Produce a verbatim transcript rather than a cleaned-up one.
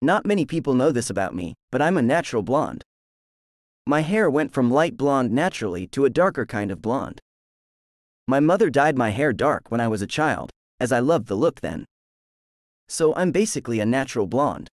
Not many people know this about me, but I'm a natural blonde. My hair went from light blonde naturally to a darker kind of blonde. My mother dyed my hair dark when I was a child, as I loved the look then. So I'm basically a natural blonde.